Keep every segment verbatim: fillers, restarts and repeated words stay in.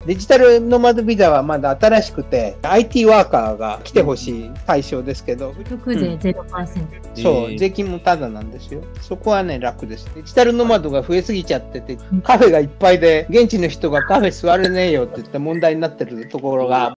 デジタルノマドビザはまだ新しくて、アイティー ワーカーが来てほしい対象ですけど、 所得税 ゼロパーセント、 そう、税金もタダなんですよ。そこはね、楽です。デジタルノマドが増えすぎちゃってて、カフェがいっぱいで、現地の人がカフェ座れねえよって言って問題になってるところが、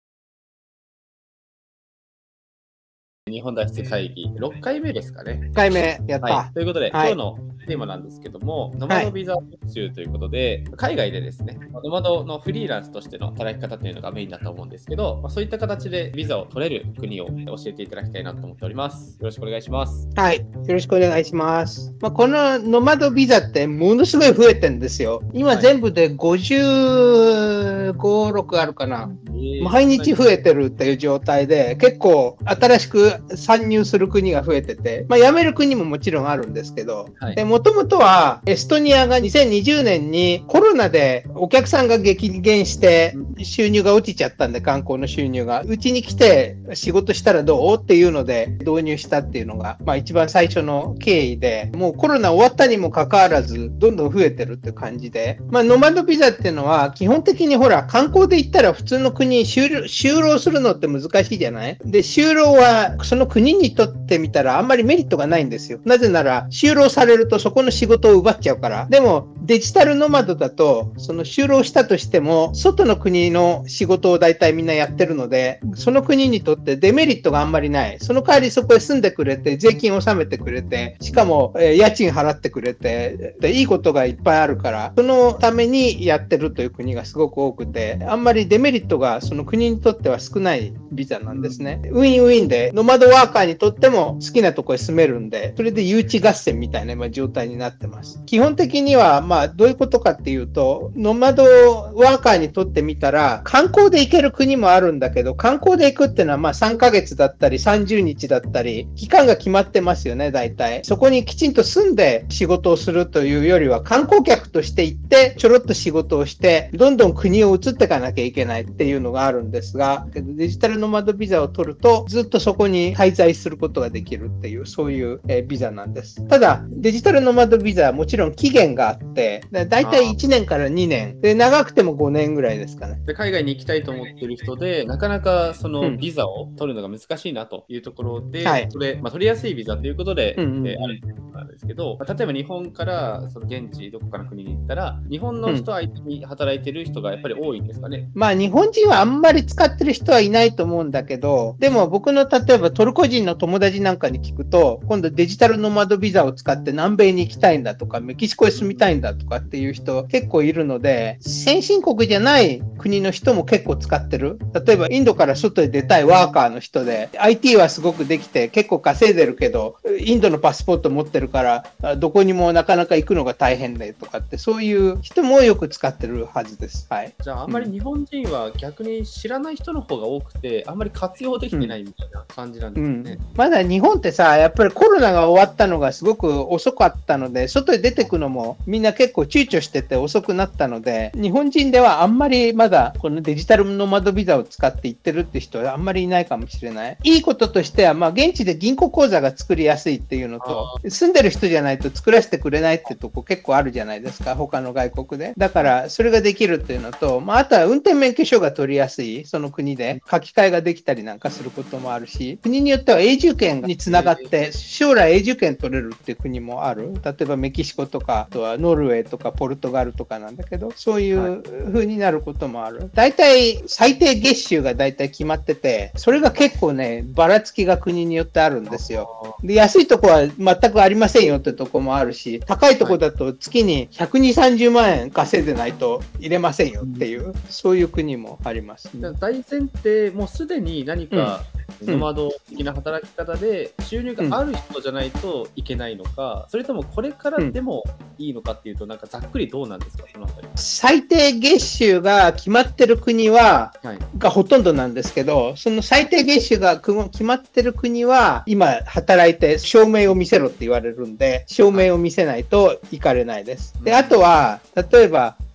日本脱出会議ろっかいめですかね。 いっかいめやった。 はい、ということで、 はい、 今日のテーマなんですけども、ノマドビザ特集ということで、はい、海外でですね、ノマドのフリーランスとしての働き方というのがメインだと思うんですけど、まあ、そういった形でビザを取れる国を教えていただきたいなと思っております。よろしくお願いします。 はい、よろしくお願いします。まあ、このノマドビザってものすごい増えてるんですよ。今全部でごじゅうご、ろくあるかな。毎日増えてるっていう状態で、結構新しく参入する国が増えてて、まあ、辞める国ももちろんあるんですけど、もともとはエストニアがにせんにじゅうねんにコロナでお客さんが激減して収入が落ちちゃったんで、観光の収入がうちに来て仕事したらどうっていうので導入したっていうのが、まあ、一番最初の経緯で、もうコロナ終わったにもかかわらずどんどん増えてるっていう感じで、まあ、ノマドビザっていうのは基本的にほら観光で行ったら普通の国に就労するのって難しいじゃない？で、就労はその国にとってみたらあんまりメリットがないんですよ。なぜなら就労されるとそこの仕事を奪っちゃうから。でもデジタルノマドだと、その就労したとしても外の国の仕事を大体みんなやってるので、その国にとってデメリットがあんまりない。その代わりそこへ住んでくれて、税金を納めてくれて、しかも、えー、家賃払ってくれてで、いいことがいっぱいあるから、そのためにやってるという国がすごく多くて、あんまりデメリットがその国にとっては少ないビザなんですね。ウィンウィンで、ノマドワーカーにとっても好きなところへ住めるんで、それで誘致合戦みたいな状態になってます。基本的には、まあ、どういうことかっていうと、ノマドワーカーにとってみたら、観光で行ける国もあるんだけど、観光で行くっていうのは、まあ、さんかげつだったり、さんじゅうにちだったり、期間が決まってますよね、大体。そこにきちんと住んで仕事をするというよりは、観光客として行って、ちょろっと仕事をして、どんどん国を移っていかなきゃいけないっていうのがあるんですが、デジタルノマドビザを取ると、ずっとそこに滞在することができるっていう、そういう、えー、ビザなんです。ただ、デジタルノマドビザはもちろん期限があって、だいたいいちねんからにねんで、長くてもごねんぐらいですかね。 で、海外に行きたいと思っている人で、なかなかそのビザを取るのが難しいなというところで、うん、はい、それ、まあ、取りやすいビザということで、うんうんうん、えー、あるんですけど、まあ、例えば日本からその現地どこかの国に行ったら、日本の人相手に働いてる人がやっぱり多いんですかね。 うん、まあ日本人はあんまり使ってる人はいないと思うんだけど、でも僕の例えばトルコ人の友達なんかに聞くと、今度デジタルノマドビザを使って南米に行きたいんだとか、メキシコへ住みたいんだとかっていう人結構いるので、先進国じゃない国の人も結構使ってる。例えばインドから外へ出たいワーカーの人で、アイティー はすごくできて結構稼いでるけど、インドのパスポート持ってるからどこにもなかなか行くのが大変でとかって、そういう人もよく使ってるはずです。はい。 じゃああんまり日本人は逆に知らない人の方が多くて、あんまり活用できてないみたいな感じなんですよね。 うんうん、まだ日本ってさ、やっぱりコロナが終わったのがすごく遅かったので、外へ出てくのもみんな結構躊躇してて遅くなったので、日本人ではあんまりまだこのデジタルノマドビザを使って行ってるって人はあんまりいないかもしれない。いいこととしては、まあ現地で銀行口座が作りやすいっていうのと、住んでる人じゃないと作らせてくれないってとこ結構あるじゃないですか、他の外国で。だからそれができるっていうのと、まああとは運転免許証が取りやすい、その国で書き換えができたりなんかすることもあるし、国によっては永住権につながって将来永住権取れるっていう国もある。例えばメキシコとか、あとはノルウェーとかポルトガルとかなんだけど、そういう風になることもある。大体最低月収が大体決まってて、それが結構ね、ばらつきが国によってあるんですよ。で、安いとこは全くありませんよってとこもあるし、高いとこだと月にひゃくにじゅう、さんじゅうまんえん稼いでないと入れませんよっていう、そういう国もあります。 大前提、もうすでに何か、ノマド的な働き方で収入がある人じゃないといけないのか、うん、それともこれからでもいいのかっていうと、なんかざっくりどうなんですか、そのあたり。 最低月収が決まってる国は、はい、がほとんどなんですけど、その最低月収が決まってる国は、今働いて証明を見せろって言われるんで、証明を見せないと行かれないです。で、あとは、例えば、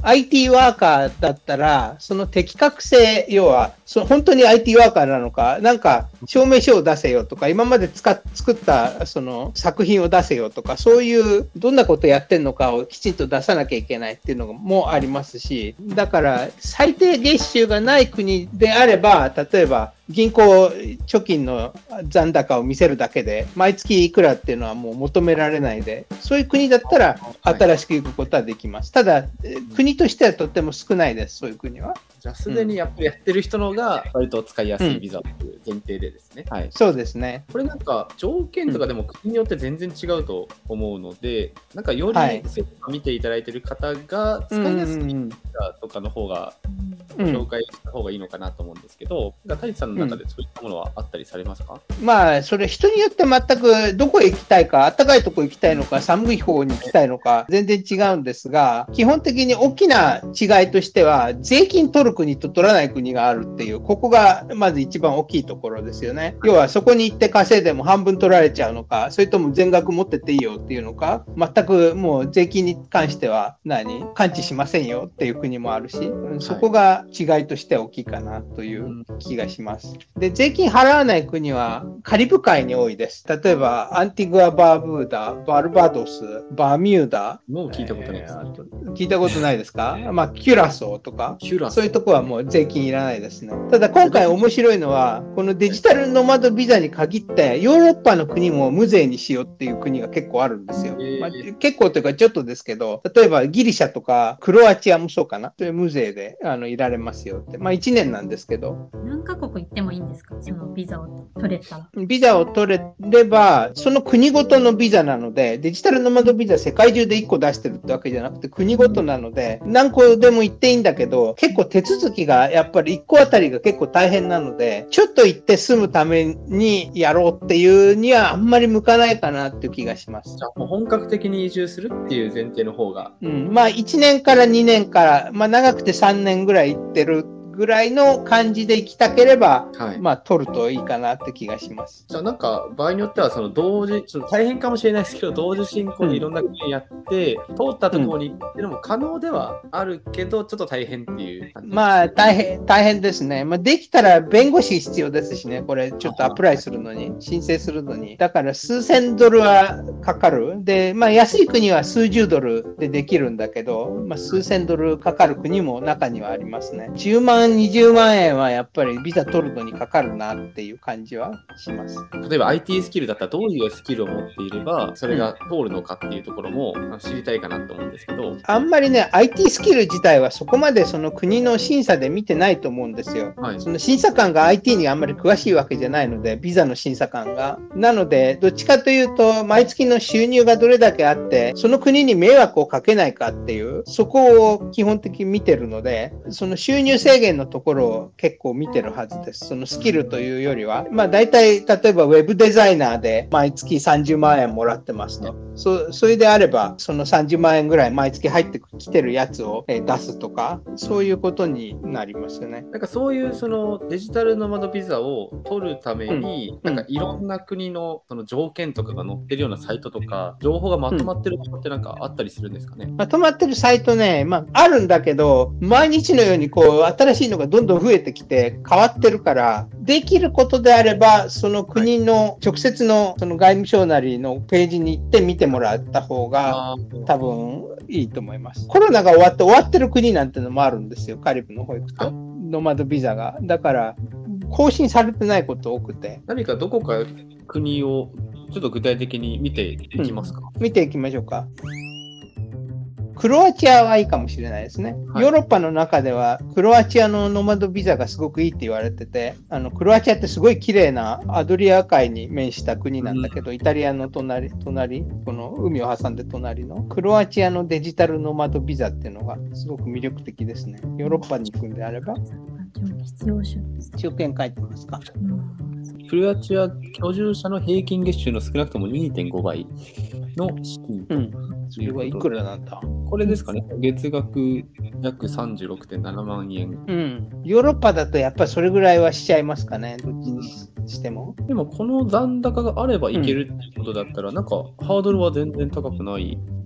アイティー ワーカーだったら、その適格性、要は、そ本当に アイティー ワーカーなのか、なんか証明書を出せよとか、今まで使っ作ったその作品を出せよとか、そういうどんなことやってるのかをきちんと出さなきゃいけないっていうのもありますし、だから最低月収がない国であれば、例えば銀行貯金の残高を見せるだけで、毎月いくらっていうのはもう求められないで、そういう国だったら新しく行くことはできます。ただ、国としてはとっても少ないです、そういう国は。 じゃあ、すでにやっぱりやってる人のが割と使いやすいビザという前提でですね。 うん、はい、そうですね。 これなんか条件とかでも国によって全然違うと思うので、うん、なんかより見ていただいている方が使いやすいビザとかの方が紹介した方がいいのかなと思うんですけど、うん、谷さんの中でそういったものはあったりされますか？ うん、まあ、それ人によって全くどこへ行きたいか、暖かいとこ行きたいのか、寒い方に行きたいのか、全然違うんですが、基本的に大きな違いとしては、税金取る国と取らない国があるっていう、ここがまず一番大きいところですよね。要はそこに行って稼いでも半分取られちゃうのか、それとも全額持ってっていいよっていうのか、全くもう税金に関しては何関知しませんよっていう国もあるし、そこが違いとして大きいかなという気がします。で、税金払わない国はカリブ海に多いです。例えばアンティグア・バーブーダ、バルバドス、バミューダ。 もう聞いたことないです。 えー、聞いたことないですか？まあ、キュラソーとか、そういうとこはもう税金いらないですね。ただ今回面白いのは、このデジタルノマドビザに限ってヨーロッパの国も無税にしようっていう国が結構あるんですよ。まあ、結構というかちょっとですけど、例えばギリシャとかクロアチアもそうかな。それ無税であのいられますよって。まあいちねんなんですけど。 何カ国行ってもいいんですか？そのビザを取れたら。 ビザを取れれば、その国ごとのビザなので、デジタルノマドビザ世界中でいっこ出してるってわけじゃなくて国ごとなので、何個でも行っていいんだけど、結構手続きがやっぱりいっこあたりが結構大変なので、ちょっと行って住むためにやろうっていうにはあんまり向かないかなっていう気がします。 じゃあもう本格的に移住するっていう前提の方が。 うん、まあいちねんからにねんから、まあ長くてさんねんぐらい行ってるぐらいの感じで行きたければ、はい、まあ取るといいかなって気がします。 じゃあなんか場合によってはその同時、その大変かもしれないですけど、同時進行でいろんな国やって、うん、通ったところに行ってのも可能ではあるけど、ちょっと大変っていう感じです。 まあ大変、大変ですね。まあできたら弁護士必要ですしね、これちょっとアプライするのに、申請するのに。だから数千ドルはかかる。で、まあ安い国は数十ドルでできるんだけど、まあ数千ドルかかる国も中にはありますね。じゅうまんにじゅうまんえんはやっぱりビザ取るのにかかるなっていう感じはします。 例えば アイティー スキルだったらどういうスキルを持っていればそれが通るのかっていうところも知りたいかなと思うんですけど、 あんまりね アイティー スキル自体はそこまでその国の審査で見てないと思うんですよ、はい、その審査官が アイティー にあんまり詳しいわけじゃないので、ビザの審査官がなので、どっちかというと毎月の収入がどれだけあってその国に迷惑をかけないかっていうそこを基本的に見てるので、その収入制限のところを結構見てるはずです。そのスキルというよりは、まあ大体例えばウェブデザイナーで毎月さんじゅうまんえんもらってますと、そ, それであればそのさんじゅうまんえんぐらい毎月入ってきてるやつを出すとか、そういうことになりますよね。 なんかそういうそのデジタルノマドビザを取るために、うん、なんかいろんな国のその条件とかが載ってるようなサイトとか情報がまとまってるとこってなんかあったりするんですかね？ まとまってるサイトね、まああるんだけど、毎日のようにこう新しいのがどんどん増えてきて変わってるから、できることであればその国の直接のその外務省なりのページに行って見てもらった方が多分いいと思います。コロナが終わって終わってる国なんてのもあるんですよ、カリブの方行くとノマドビザが。だから更新されてないこと多くて。 何かどこか国をちょっと具体的に見ていきますか？ うん、見ていきましょうか。クロアチアはいいかもしれないですね。ヨーロッパの中ではクロアチアのノマドビザがすごくいいって言われてて、あのクロアチアってすごい綺麗なアドリア海に面した国なんだけど、イタリアの隣、隣、この海を挟んで隣のクロアチアのデジタルノマドビザっていうのがすごく魅力的ですね。ヨーロッパに行くんであれば。 必要種条件書いてますか？ クロアチア居住者の平均月収の少なくとも にてんごばいの資金。 うん。それはいくらなんだ？ これですかね。月額約 さんじゅうろくてんななまんえん。 うん。ヨーロッパだとやっぱりそれぐらいはしちゃいますかね。どっちにしても。 でもこの残高があればいけるってことだったら、うん、なんかハードルは全然高くない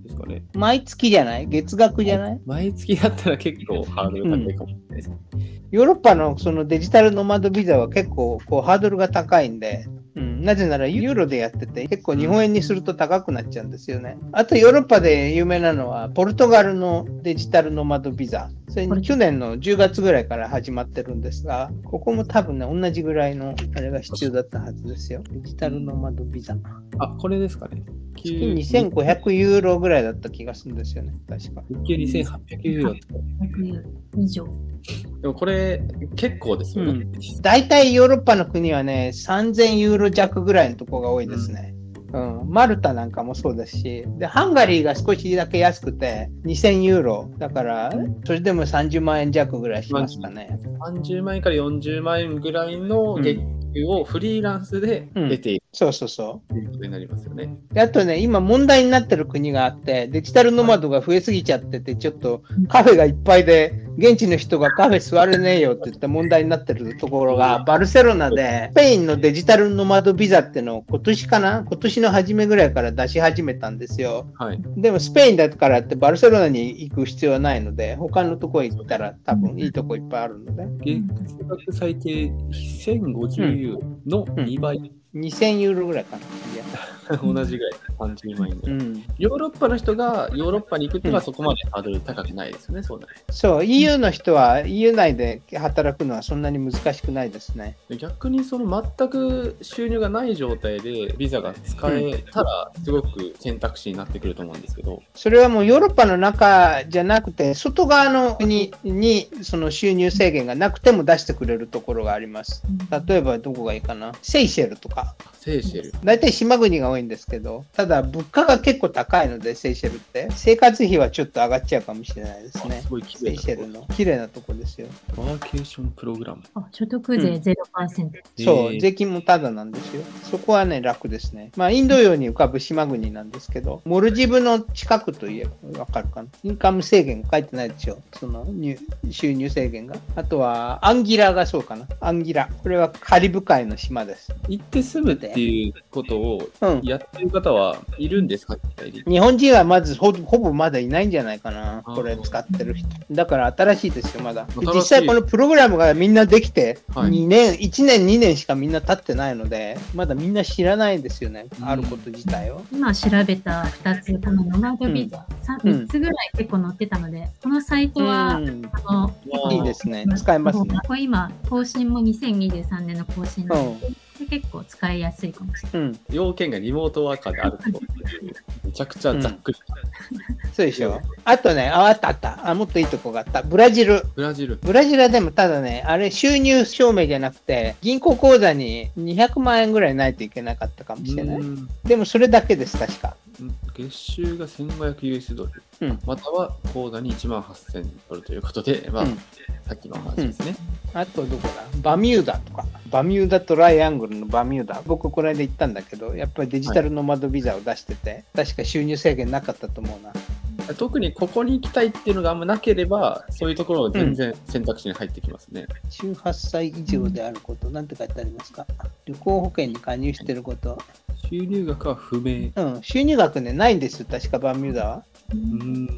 ですかね。 毎月じゃない？月額じゃない？ 毎月だったら結構ハードル高いかもしれないですね。うん、 ヨーロッパのそのデジタルノマドビザは結構こうハードルが高いんで、うん、なぜならユーロでやってて結構日本円にすると高くなっちゃうんですよね。あとヨーロッパで有名なのはポルトガルのデジタルノマドビザ。それに去年のじゅうがつぐらいから始まってるんですが、ここも多分ね、同じぐらいのあれが必要だったはずですよ。デジタルノマドビザ。 あ、これですかね。 月にせんごひゃくユーロぐらいだった気がするんですよね、確か。 日給にせんはっぴゃくユーロって。 ひゃくユーロ以上。 でもこれ結構ですよね。うん、 大体ヨーロッパの国はね、さんぜんユーロ弱ぐらいのところが多いですね。うん、マルタなんかもそうですし、で、ハンガリーが少しだけ安くてにせんユーロ。だから、それでもさんじゅうまんえん弱ぐらいしますかね。 さんじゅうまんえんからよんじゅうまんえんぐらいの月給をフリーランスで得ている。 うん、そうそうそう。 ということになりますよね。 であとね、今問題になってる国があって、デジタルノマドが増えすぎちゃってて、ちょっとカフェがいっぱいで、現地の人がカフェ座れねえよって言って問題になってるところが、バルセロナで、スペインのデジタルノマドビザっていうのを今年かな今年の初めぐらいから出し始めたんですよ。 はい、 でもスペインだからってバルセロナに行く必要はないので、他のとこ行ったら多分いいとこいっぱいあるので。 月額最低せんごじゅうユーロのにばい。うんうんにせんユーロぐらいかな。 同じぐらい、さんじゅうまんえんぐらい、うん。ヨーロッパの人がヨーロッパに行くっていうのはそこまでハードル高くないですよね、そうだね。 そう、イーユー の人は イーユー 内で働くのはそんなに難しくないですね。 逆にその全く収入がない状態でビザが使えたらすごく選択肢になってくると思うんですけど、うん、 それはもうヨーロッパの中じゃなくて、外側の国にその収入制限がなくても出してくれるところがあります。例えばどこがいいかな、セイシェルとか。 セイシェル。 大体島国が多いんですけど、ただ物価が結構高いので、セイシェルって。生活費はちょっと上がっちゃうかもしれないですね。 すごい綺麗なセイシェルの綺麗なとこですよ。 ワーケーションプログラム。 あ、所得税 ゼロパーセント、 うん。そう、税金もタダなんですよ。そこはね、楽ですね。まあ、インド洋に浮かぶ島国なんですけど、モルジブの近くといえばわかるかな。インカム制限書いてないでしょ。その入収入制限が。あとは、アンギラがそうかな。アンギラ。これはカリブ海の島です。 行って住むっていうことをやってる方はいるんですか、 うん、日本人はまずほほぼまだいないんじゃないかな、これ使ってる人。だから新しいですよ、まだ。実際このプログラムがみんなできて、にねん、はい、いちねん、にねんしかみんな経ってないので、まだみんな知らないんですよね、うん、あること自体を。 今調べたふたつ、このノマドビザ、うん、みっつぐらい結構載ってたので、このサイトは、うん、あのいいですね、使えますね。 これ今、更新もにせんにじゅうさんねんの更新なので、うん結構使いやすいかもしれない。うん、 要件がリモートワーカーであることめちゃくちゃざっくり、 うん、そうでしょ。あとね、あ、あったあった。あ、もっといいとこがあった。ブラジル。 ブラジル。 ブラジルはでもただね、あれ収入証明じゃなくて、銀行口座ににひゃくまんえんぐらいないといけなかったかもしれない。でもそれだけです、確か。 月収がせんごひゃくユーエスドル、うん、または口座にいちまんはっせんドルということで、まあ、うん、さっきの話ですね。 うん、あとどこだバミューダとか。バミューダトライアングルのバミューダ。僕この間行ったんだけど、やっぱりデジタルノマドビザを出してて、はい、確か収入制限なかったと思うな。 特にここに行きたいっていうのがあんまなければ、そういうところは全然選択肢に入ってきますね。 うん、じゅうはっさい以上であること、なんて書いてありますか。旅行保険に加入していること。 収入額は不明。 うん、収入額ね、ないんですよ、確かバミューダは。 うん、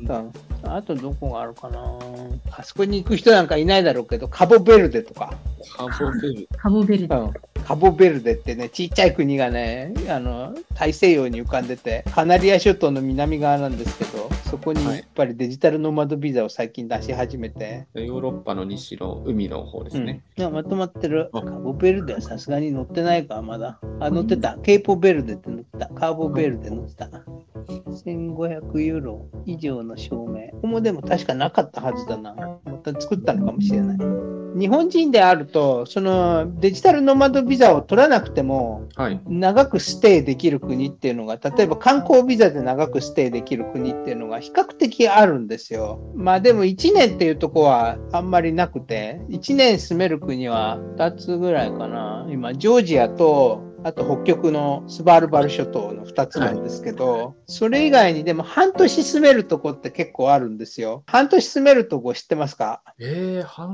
うん、あとどこがあるかな。あそこに行く人なんかいないだろうけど、カボベルデとか。 カボベルデ。 カボベルデ。 うんカボベルデってね、ちっちゃい国がね、あの大西洋に浮かんでて、カナリア諸島の南側なんですけど、そこにやっぱりデジタルノマドビザを最近出し始めて。 ヨーロッパの西の海の方ですね。 うん、まとまってる。カボベルデはさすがに乗ってないか、まだ。あ、乗ってた。ケーポベルデって乗ってた。カーボベルデ乗ってた。せんごひゃくユーロ以上の証明。ここもでも確かなかったはずだな。また作ったのかもしれない。日本人であると、そのデジタルノマドビザを取らなくても、長くステイできる国っていうのが、例えば観光ビザで長くステイできる国っていうのが比較的あるんですよ。まあでもいちねんっていうとこはあんまりなくて、いちねん住める国はふたつぐらいかな。今、ジョージアと、あと北極のスバルバル諸島のふたつなんですけど、はい、それ以外にでも半年住めるとこって結構あるんですよ。半年住めるとこ知ってますか？ えー、半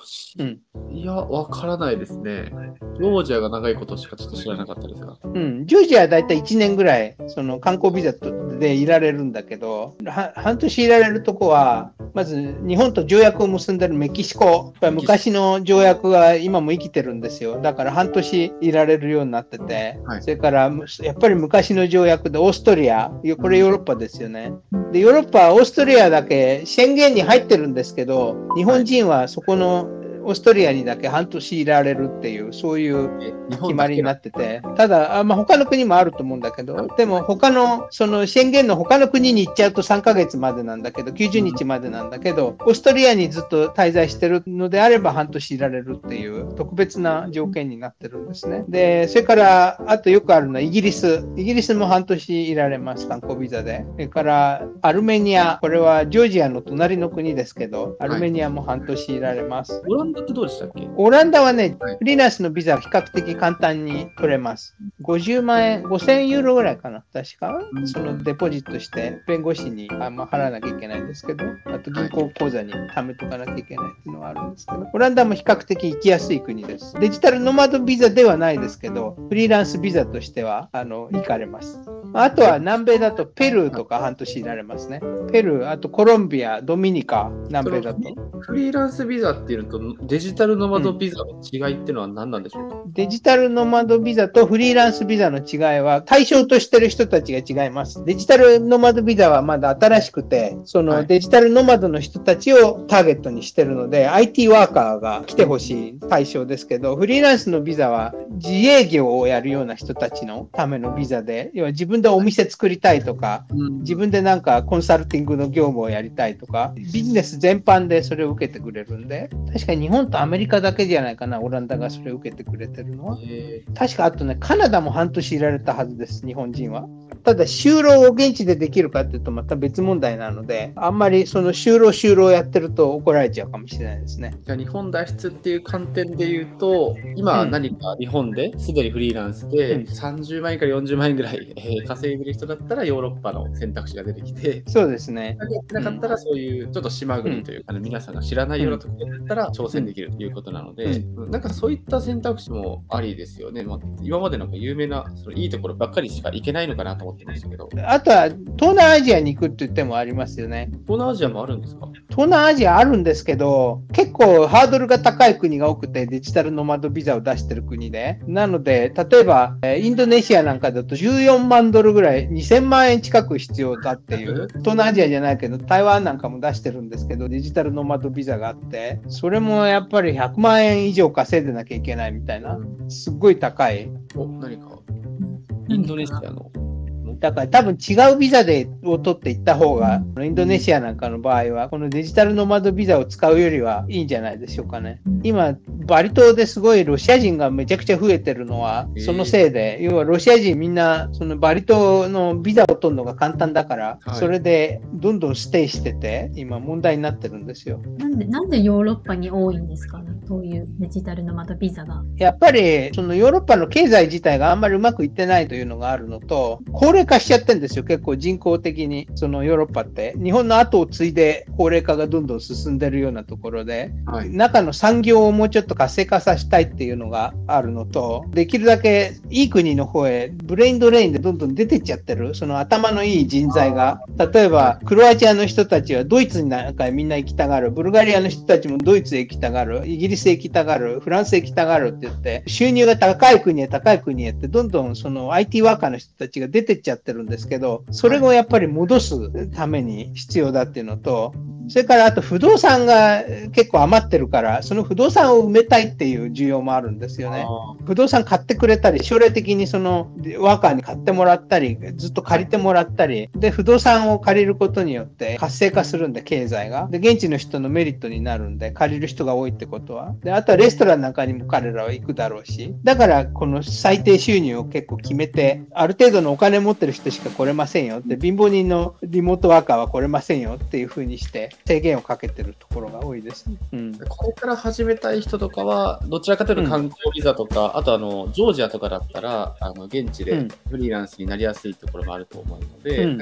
年、うん、いや、わからないですね。ジョージアが長いことしかちょっと知らなかったですが。 うん、ジョージアはだいたいいちねんぐらい、その観光ビザでいられるんだけど、半年いられるとこは、まず日本と条約を結んでるメキシコ、昔の条約が今も生きてるんですよ。だから半年いられるようになってて、はい、それからやっぱり昔の条約でオーストリア、これヨーロッパですよね。で、ヨーロッパはオーストリアだけ宣言に入ってるんですけど、日本人はそこのオーストリアにだけ半年いられるっていう、そういう決まりになってて、ただ、あまあ、他の国もあると思うんだけど、でも他の、その宣言の他の国に行っちゃうとさんかげつまでなんだけど、きゅうじゅうにちまでなんだけど、オーストリアにずっと滞在してるのであれば半年いられるっていう特別な条件になってるんですね。で、それから、あとよくあるのはイギリス。イギリスも半年いられます、観光ビザで。それから、アルメニア。これはジョージアの隣の国ですけど、アルメニアも半年いられます。 オランダってどうでしたっけ？ オランダはね、フリーランスのビザは比較的簡単に取れます。ごじゅうまんえん、ごせんユーロぐらいかな、確か。そのデポジットして、弁護士にあ、まあ、払わなきゃいけないんですけど、あと銀行口座に貯めとかなきゃいけないっていうのはあるんですけど、オランダも比較的行きやすい国です。デジタルノマドビザではないですけど、フリーランスビザとしては、あの、行かれます。あとは南米だとペルーとか半年いられますね。ペルー、あとコロンビア、ドミニカ、南米だと。 フリーランスビザっていうのとデジタルノマドビザの違いっていうのは何なんでしょうか？ うん、デジタルノマドビザとフリーランスビザの違いは対象としてる人たちが違います。デジタルノマドビザはまだ新しくて、そのデジタルノマドの人たちをターゲットにしてるので、はい、アイティー ワーカーが来てほしい対象ですけど、フリーランスのビザは自営業をやるような人たちのためのビザで、要は自分でお店作りたいとか、自分でなんかコンサルティングの業務をやりたいとか、ビジネス全般でそれを受けてくれるんで、確かに日本とアメリカだけじゃないかな、オランダがそれを受けてくれてるのは。確かあとね、カナダも半年いられたはずです、日本人は。ただ、就労を現地でできるかっていうとまた別問題なので、あんまりその就労就労やってると怒られちゃうかもしれないですね。 じゃあ日本脱出っていう観点で言うと、今何か日本ですでにフリーランスでさんじゅうまんえんからよんじゅうまんえんぐらい稼いでる人だったらヨーロッパの選択肢が出てきて、 そうですね。 やってなかったらそういうちょっと島国というか、ね、皆さんが知らないようなところだったら挑戦できるということなので、うん、なんかそういった選択肢もありですよね。まあ、今までなんか有名なそのいいところばっかりしか行けないのかなと思ってましたけど。 あとは東南アジアに行くって言ってもありますよね。 東南アジアもあるんですか？ 東南アジアあるんですけど、結構ハードルが高い国が多くて、デジタルノマドビザを出してる国で。なので、例えば、インドネシアなんかだとじゅうよんまんドルぐらい、にせんまんえん近く必要だっていう、東南アジアじゃないけど、台湾なんかも出してるんですけど、デジタルノマドビザがあって、それもやっぱりひゃくまんえん以上稼いでなきゃいけないみたいな、すっごい高い。 お、何かインドネシアのだから多分違うビザでを取っていった方が、インドネシアなんかの場合は、このデジタルノマドビザを使うよりはいいんじゃないでしょうかね。今、バリ島ですごいロシア人がめちゃくちゃ増えてるのは、そのせいで、要はロシア人みんな、そのバリ島のビザを取るのが簡単だから、それでどんどんステイしてて、今問題になってるんですよ。 なんで、なんでヨーロッパに多いんですかね、そういうデジタルノマドビザが。 やっぱり、そのヨーロッパの経済自体があんまりうまくいってないというのがあるのと、高齢化しちゃってるんですよ、結構人口的に。そのヨーロッパって、日本の後を継いで高齢化がどんどん進んでるようなところで、はい、中の産業をもうちょっと活性化させたいっていうのがあるのと、できるだけいい国の方へブレインドレインでどんどん出てっちゃってる、その頭のいい人材が、例えばクロアチアの人たちはドイツになんかみんな行きたがる、ブルガリアの人たちもドイツへ行きたがる、イギリスへ行きたがる、フランスへ行きたがるって言って、収入が高い国へ高い国へってどんどんその アイティー ワーカーの人たちが出てっちゃってるんですけど、それをやっぱり戻すために必要だっていうのと、それからあと不動産が結構余ってるから、その不動産を埋めたいっていう需要もあるんですよね。不動産買ってくれたり、将来的にそのワーカーに買ってもらったり、ずっと借りてもらったり、で、不動産を借りることによって活性化するんで、経済が。で、現地の人のメリットになるんで、借りる人が多いってことは。で、あとはレストランなんかにも彼らは行くだろうし、だからこの最低収入を結構決めて、ある程度のお金持ってる人しか来れませんよって、貧乏人のリモートワーカーは来れませんよっていう風にして制限をかけてるところが多いですね。うん、 これから始めたい人とかは、どちらかというと観光ビザとか、うん、あとあのジョージアとかだったら、あの現地でフリーランスになりやすいところもあると思うので、うん、なんか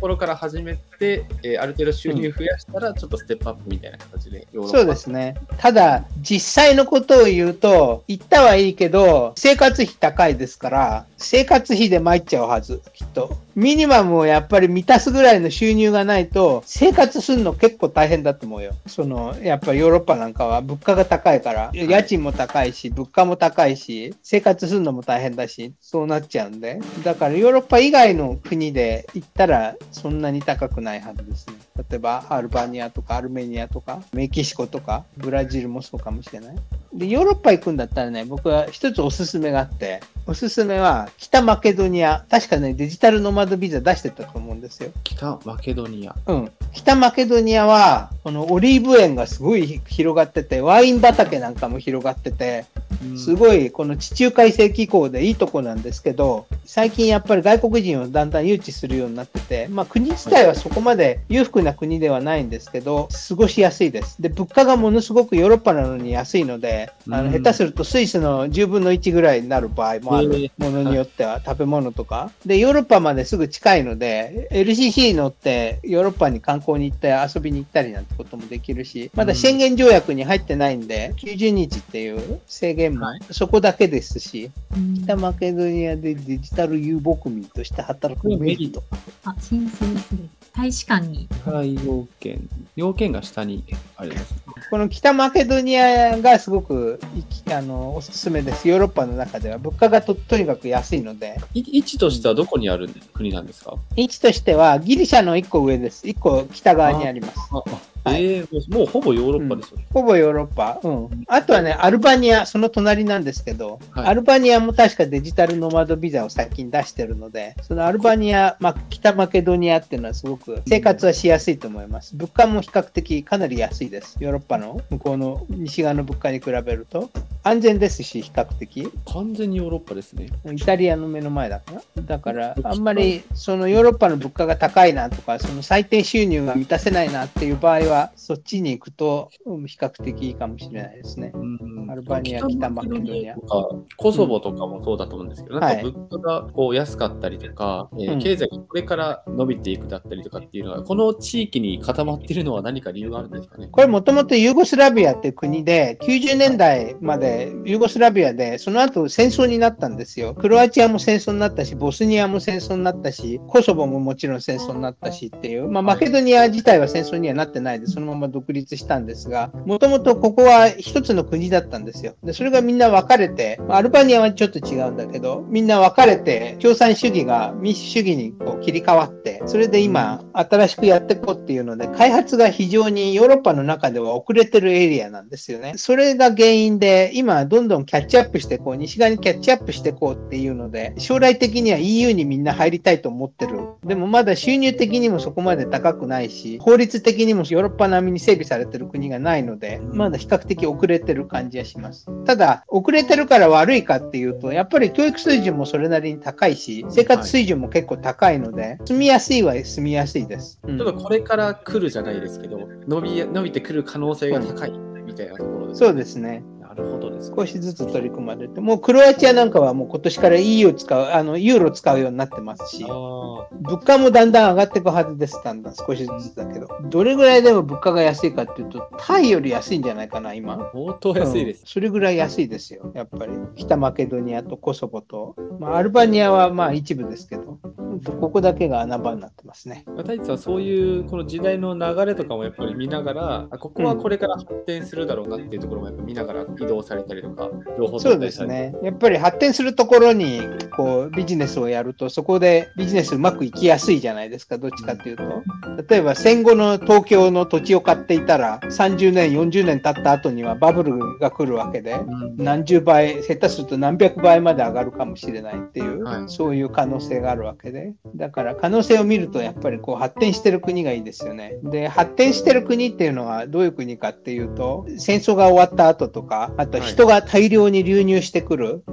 ころから始めて、えー、ある程度収入増やしたら、ちょっとステップアップみたいな形で、 うん、そうですね。ただ、実際のことを言うと、行ったはいいけど、生活費高いですから、生活費で参っちゃうはず、きっと。ミニマムをやっぱり満たすぐらいの収入がないと、生活するの結構大変だと思うよ。その、やっぱりヨーロッパなんかは物価が高いから、家賃も高いし、物価も高いし、生活するのも大変だし、そうなっちゃうんで。だからヨーロッパ以外の国で行ったら、そんなに高くないはずですね。例えば、アルバニアとかアルメニアとか、メキシコとか、ブラジルもそうかもしれない。で、ヨーロッパ行くんだったらね、僕は一つおすすめがあって、おすすめは北マケドニア。確かね、デジタルノマドビザ出してたと思うんですよ。 北マケドニア。 うん。北マケドニアは、このオリーブ園がすごい広がってて、ワイン畑なんかも広がってて、すごいこの地中海性気候でいいとこなんですけど、最近やっぱり外国人をだんだん誘致するようになってて、まあ国自体はそこまで裕福な国ではないんですけど、過ごしやすいです。で、物価がものすごくヨーロッパなのに安いので、あの下手するとスイスのじゅうぶんのいちぐらいになる場合もある。ものによっては食べ物とか。で、ヨーロッパまですぐ近いので、エルシーシー 乗ってヨーロッパに観光に行って遊びに行ったりなんてこともできるし、まだ宣言条約に入ってないんで、きゅうじゅうにちっていう制限もそこだけですし、北マケドニアでデジタル遊牧民として働くメリット。 あ、申請する。大使館に。 要件。要件が下にあります。 この北マケドニアがすごくあのおすすめです。ヨーロッパの中では物価が と, とにかく安いので。 位置としてはどこにある国なんですか？ 位置としてはギリシャのいっこ上です。いっこ北側にあります。 はい、えー、もうほぼヨーロッパですよね、 うん。ほぼヨーロッパ。うん。あとはね、アルバニア、その隣なんですけど、はい、アルバニアも確かデジタルノマドビザを最近出してるので、そのアルバニア、まあ、北マケドニアっていうのはすごく生活はしやすいと思います。物価も比較的かなり安いです。ヨーロッパの向こうの西側の物価に比べると。安全ですし、比較的。 完全にヨーロッパですね。 イタリアの目の前だから。だから、あんまりそのヨーロッパの物価が高いなとか、その最低収入が満たせないなっていう場合は、そっちに行くと比較的いいかもしれないですね。うん、アルバニア、北マケドニア。 コソボとかもそうだと思うんですけど、うん、なんか物価がこう安かったりとか、はいえー、経済がこれから伸びていくだったりとかっていうのは、この地域に固まっているのは何か理由があるんですかね。 これもともとユーゴスラビアっていう国で、きゅうじゅうねんだいまでユーゴスラビアで、その後戦争になったんですよ。クロアチアも戦争になったし、ボスニアも戦争になったし、コソボももちろん戦争になったしっていう、まあ、マケドニア自体は戦争にはなってないで、そのまま独立したんですが、もともとここは一つの国だったんですよ。で、それがみんな分かれて、アルバニアはちょっと違うんだけど、みんな分かれて、共産主義が民主主義にこう切り替わって、それで今、新しくやっていこうっていうので、開発が非常にヨーロッパの中では遅れてるエリアなんですよね。それが原因で、今、どんどんキャッチアップしてこう、西側にキャッチアップしていこうっていうので、将来的には イーユー にみんな入りたいと思ってる。でもまだ収入的にもそこまで高くないし、法律的にもヨーロッパ並みに整備されてる国がないので、まだ比較的遅れてる感じはします。ただ、遅れてるから悪いかっていうと、やっぱり教育水準もそれなりに高いし、生活水準も結構高いので、住みやすいは住みやすいです。 うん、例えばこれから来るじゃないですけど、伸び、伸びてくる可能性が高いみたいなところです、 ね。そうですね。 なるほどですね。 少しずつ取り組まれて、もうクロアチアなんかはもう今年から イーユー を使う、あの、ユーロ使うようになってますし、物価もだんだん上がっていくはずです、だんだん少しずつだけど。どれぐらいでも物価が安いかっていうと、タイより安いんじゃないかな、今。 相当安いです、うん。 それぐらい安いですよ、やっぱり。北マケドニアとコソボと、まあ、アルバニアはまあ一部ですけど、ここだけが穴場になってますね。 太一さんはそういうこの時代の流れとかもやっぱり見ながら、ここはこれから発展するだろうなっていうところもやっぱ見ながら移動されたりとか、情報そうですね。やっぱり発展するところにこうビジネスをやると、そこでビジネスうまくいきやすいじゃないですか、どっちかっていうと。例えば戦後の東京の土地を買っていたら、さんじゅうねん、よんじゅうねん経った後にはバブルが来るわけで、何十倍、下手すると何百倍まで上がるかもしれないっていう、はい、そういう可能性があるわけで。だから可能性を見るとやっぱりこう発展してる国がいいですよね。で、発展してる国っていうのはどういう国かっていうと、戦争が終わった後とか、あと人が大量に流入してくる、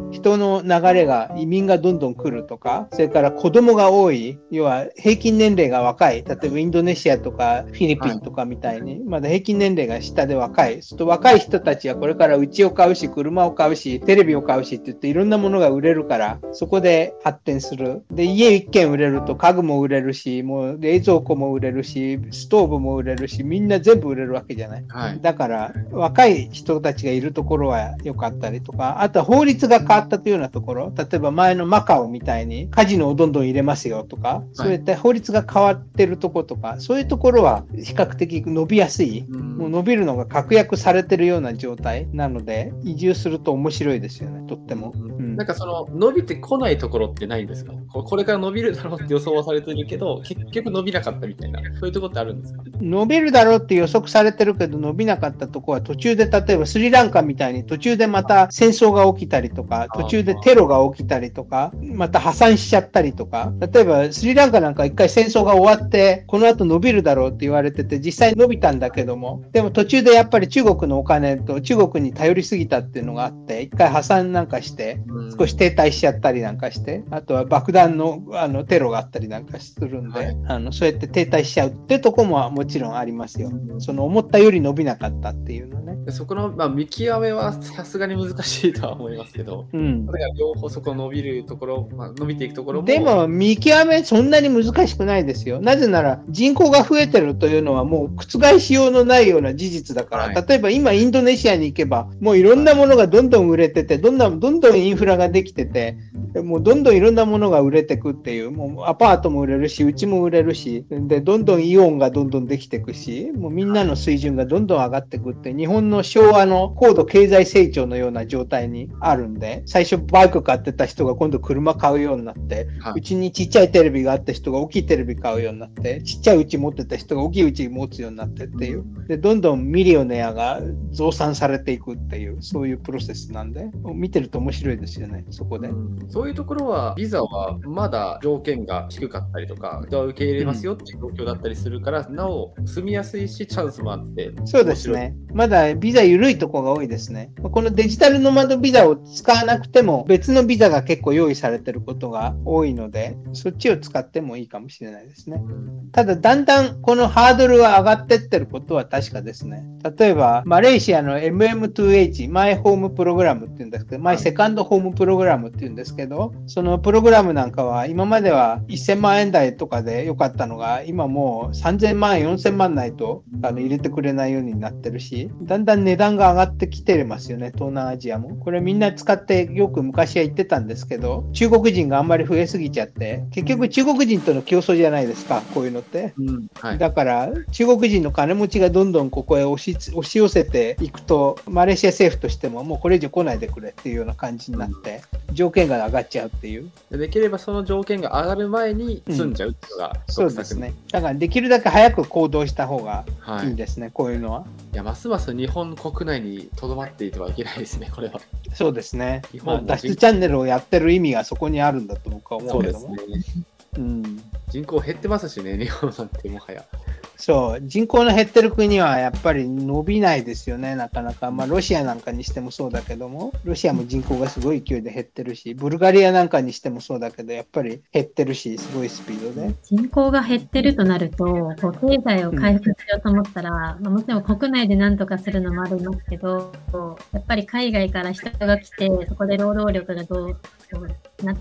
人の流れが、移民がどんどん来るとか、それから子供が多い、要は平均年齢が若い、例えばインドネシアとかフィリピンとかみたいに、まだ平均年齢が下で若い。そうすると若い人たちはこれから家を買うし、車を買うし、テレビを買うしって言っていろんなものが売れるから、そこで発展する。で、家一軒売れると家具も売れるし、もう冷蔵庫も売れるし、ストーブも売れるし、みんな全部売れるわけじゃない。はい、だから、若い人たちがいるところは良かったりとか、あとは法律が変わったというようなところ、例えば前のマカオみたいにカジノをどんどん入れますよとか、はい、そういった法律が変わってるところとか、そういうところは比較的伸びやすい、うん、もう伸びるのが確約されてるような状態なので、移住すると面白いですよね、とっても。うん、 なんかその伸びてこないところってないんですか？これから伸びるだろうって予想はされてるけど、結局伸びなかったみたいな、そういうところってあるんですか？ 伸びるだろうって予測されてるけど、伸びなかったところは途中で、例えばスリランカみたいに途中でまた戦争が起きたりとか、途中でテロが起きたりとか、また破産しちゃったりとか、例えばスリランカなんか一回戦争が終わって、この後伸びるだろうって言われてて、実際伸びたんだけども、でも途中でやっぱり中国のお金と中国に頼りすぎたっていうのがあって、一回破産なんかして、少し停滞しちゃったりなんかして、あとは爆弾のあのテロがあったりなんかするんで、はい、あのそうやって停滞しちゃうってとこももちろんありますよ。その思ったより伸びなかったっていうのね。 そこの、まあ、見極めはさすがに難しいとは思いますけど、うん、だから両方そこ伸びるところ、まあ、伸びていくところも。 でも見極めそんなに難しくないですよ。なぜなら人口が増えてるというのはもう覆しようのないような事実だから、はい、例えば今インドネシアに行けばもういろんなものがどんどん売れてて、どんどんどんどんインフラができてて、もうどんどんいろんなものが売れてくっていう、もうアパートも売れるし、うちも売れるし、でどんどんイオンがどんどんできていくし、もうみんなの水準がどんどん上がっていくって、日本の昭和の高度経済成長のような状態にあるんで、最初バイク買ってた人が今度車買うようになって、うちにちっちゃいテレビがあった人が大きいテレビ買うようになって、ちっちゃいうち持ってた人が大きいうち持つようになってっていう、でどんどんミリオネアが増産されていくっていう、そういうプロセスなんで、見てると面白いですよね、そこで。うん、 そういうところはビザはまだ条件が低かったりとか、人は受け入れますよっていう状況だったりするから、うん、なお住みやすいしチャンスもあって。 そうですね。まだビザ緩いところが多いですね。このデジタルノマドビザを使わなくても別のビザが結構用意されてることが多いので、そっちを使ってもいいかもしれないですね。ただだんだんこのハードルは上がってってることは確かですね。例えばマレーシアの エムエムツーエイチ マイホームプログラムっていうんですけど、マイセカンドホームプログラムっていうんですけど、そのプログラムなんかは今まではせんまんえん台とかで良かったのが、今もうさんぜんまんよんせんまんないとあの入れてくれないようになってるし、だんだん値段が上がってきてますよね、東南アジアも。これみんな使ってよく昔は言ってたんですけど、中国人があんまり増えすぎちゃって、結局中国人との競争じゃないですか、こういうのって。うんはい、だから中国人の金持ちがどんどんここへ押し、押し寄せていくと、マレーシア政府としてももうこれ以上来ないでくれっていうような感じになって、うん、条件が上がっちゃうっていう。 できればその条件が上がる前に済んじゃうっていうのが、 うん、そうですね。だからできるだけ早く行動した方がいいですね、はい、こういうのは。 いや、ますます日本国内にとどまっていてはいけないですね、これは。 そうですね。日本、まあ、脱出チャンネルをやってる意味がそこにあるんだと僕は思うけども。そうですね。 うん、人口減ってますしね、日本なんてもはや。 そう、人口の減ってる国はやっぱり伸びないですよね、なかなか。まあ、ロシアなんかにしてもそうだけども、ロシアも人口がすごい勢いで減ってるし、ブルガリアなんかにしてもそうだけど、やっぱり減ってるし、すごいスピードで。 人口が減ってるとなると、こう経済を回復しようと思ったら、うんまあ、もちろん国内で何とかするのもありますけど、やっぱり海外から人が来て、そこで労働力がどうなって、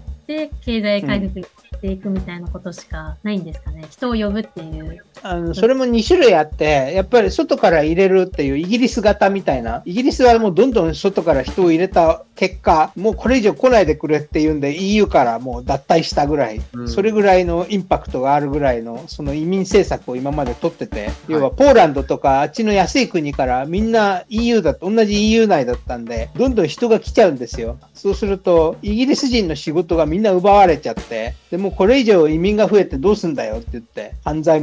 経済回復していくみたいなことしかないんですかね。人を呼ぶっていう。 あのそれもに種類あって、やっぱり外から入れるっていうイギリス型みたいな、イギリスはもうどんどん外から人を入れた結果、もうこれ以上来ないでくれっていうんで イーユー からもう脱退したぐらい、うん、それぐらいのインパクトがあるぐらいのその移民政策を今まで取ってて、要はポーランドとかあっちの安い国からみんな イーユー だと同じ イーユー 内だったんで、どんどん人が来ちゃうんですよ。そうするとイギリス人の仕事がみんな奪われちゃって、でもこれ以上移民が増えてどうすんだよって言って、犯罪も増えた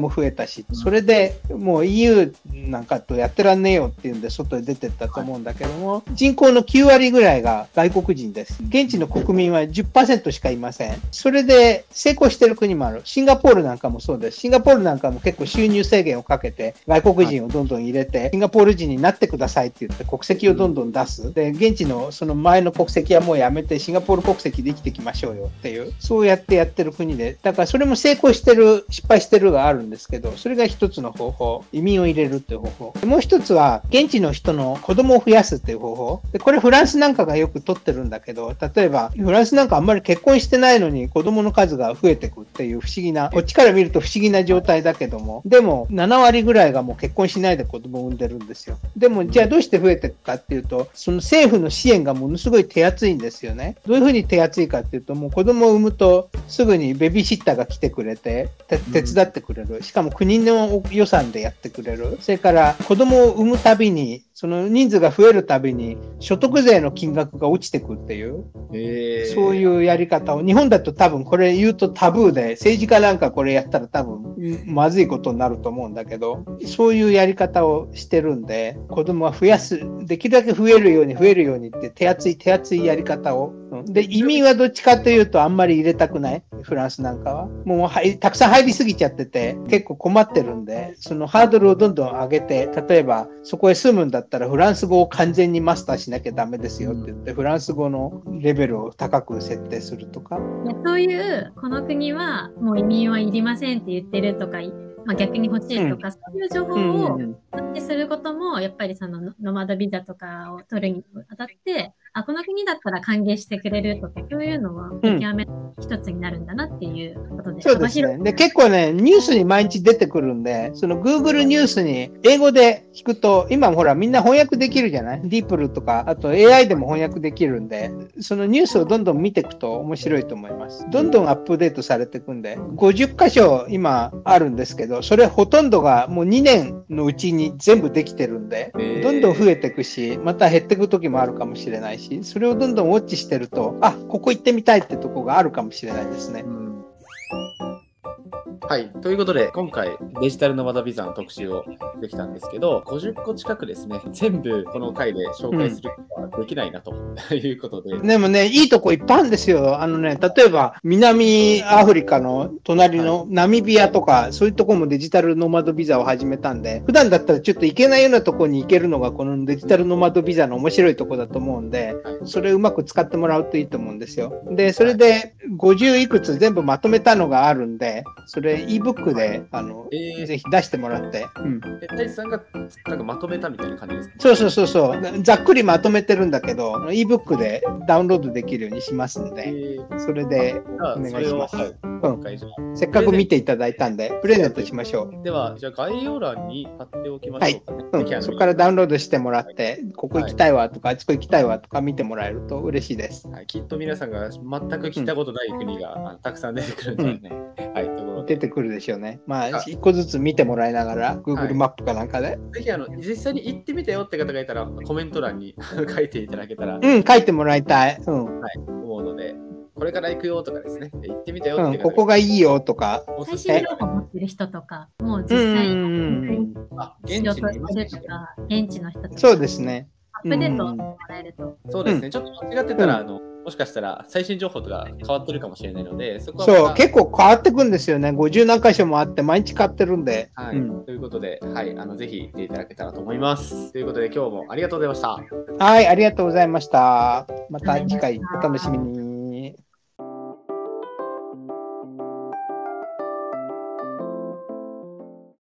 たし、それでもう イーユー なんかとやってらんねえよっていうんで外に出てったと思うんだけども、人口のきゅうわりぐらいが外国人です。現地の国民は じゅっパーセント しかいません。それで成功してる国もある。シンガポールなんかもそうです。シンガポールなんかも結構収入制限をかけて外国人をどんどん入れて、シンガポール人になってくださいって言って国籍をどんどん出す。で、現地のその前の国籍はもうやめてシンガポール国籍で生きていきましょうよっていう、そうやってやってる国で、だからそれも成功してる、失敗してるがあるんですけど、それが一つの方法。移民を入れるっていう方法。もう一つは現地の人の子供を増やすっていう方法。で、これフランスなんかがよく取ってるんだけど、例えばフランスなんかあんまり結婚してないのに子供の数が増えてくっていう不思議な、こっちから見ると不思議な状態だけども、でもななわりぐらいがもう結婚しないで子供を産んでるんですよ。でもじゃあどうして増えていくかっていうと、その政府の支援がものすごい手厚いんですよね。どういうふうに手厚いかっていうと、もう子供を産むとすぐにベビーシッターが来てくれて手伝ってくれる。しかも国の予算でやってくれる。それから子供を産むたびに、その人数が増えるたびに所得税の金額が落ちてくっていう、 へー、 そういうやり方を、日本だと多分これ言うとタブーで、政治家なんかこれやったら多分まずいことになると思うんだけど、そういうやり方をしてるんで、子供は増やす、できるだけ増えるように増えるようにって手厚い手厚いやり方を。で、移民はどっちかというとあんまり入れたくない。フランスなんかは。もうはいたくさん入りすぎちゃってて結構困ってるんで、そのハードルをどんどん上げて、例えばそこへ住むんだったらフランス語を完全にマスターしなきゃダメですよって言って、フランス語のレベルを高く設定するとか。 そういうこの国はもう移民はいりませんって言ってるとか、まあ、逆に欲しいとか、うん、そういう情報を発信することもやっぱりそのノマドビザとかを取るにあたって、あ、この国だったら歓迎してくれるとか、そういうのは見極め一つになるんだなっていうことで、 うん、そうですね。で、結構ね、ニュースに毎日出てくるんで、その Google ニュースに英語で聞くと、今ほらみんな翻訳できるじゃない？ディープルとか、あと エーアイ でも翻訳できるんで、そのニュースをどんどん見ていくと面白いと思います。どんどんアップデートされていくんで、ごじゅっかしょ今あるんですけど、それほとんどがもうにねんのうちに全部できてるんで、どんどん増えていくし、また減っていく時もあるかもしれないし、それをどんどんウォッチしてると、あ、ここ行ってみたいってとこがあるかもしれないですね。うん、 はい。ということで、今回、デジタルノマドビザの特集をできたんですけど、ごじゅっこ近くですね、全部この回で紹介することはできないなということで。 うん、でもね、いいとこいっぱいあるんですよ。あのね、例えば、南アフリカの隣のナミビアとか、はい、そういうとこもデジタルノマドビザを始めたんで、普段だったらちょっと行けないようなとこに行けるのが、このデジタルノマドビザの面白いとこだと思うんで、はい、それうまく使ってもらうといいと思うんですよ。で、それでごじゅういくつ全部まとめたのがあるんで、それ ebook であの、えー、ぜひ出してもらって。うん。 え、大地さんがなんかまとめたみたいな感じですか？ そうそうそうそう。ざっくりまとめてるんだけど、ebook でダウンロードできるようにしますんで、えー、それでお願いします。はい、うん。せっかく見ていただいたんで、プレゼントしましょう。 では、じゃあ概要欄に貼っておきましょうかね。 はい。うん、そこからダウンロードしてもらって、ここ行きたいわとか、あそこ行きたいわとか見てもらえると嬉しいです。 はい。きっと皆さんが全く聞いたことない国が、うん、たくさん出てくるんですね。うん、はい。ところ出てくるでしょうね。まあ、一個ずつ見てもらいながら、Google マップかなんかで。はい、 ぜひあの、実際に行ってみたよって方がいたら、コメント欄に書いていただけたら。 うん、書いてもらいたい。うん。 はい。思うので、これから行くよとかですね、行ってみたよって方が、 うん、ここがいいよとか。 最新情報を持ってる人とか、もう実際に仕事してるとか、現地の人とか。 そうですね。 アップデートしてもらえると。 そうですね。ちょっと間違ってたら、あの、もしかしたら最新情報とか変わってるかもしれないので、そこはそう、結構変わってくんですよね。ごじゅうなんか所もあって、毎日変わってるんで。 はい。うん、ということで、はい。あの、ぜひ見ていただけたらと思います。ということで、今日もありがとうございました。 はい、ありがとうございました。また次回お楽しみに。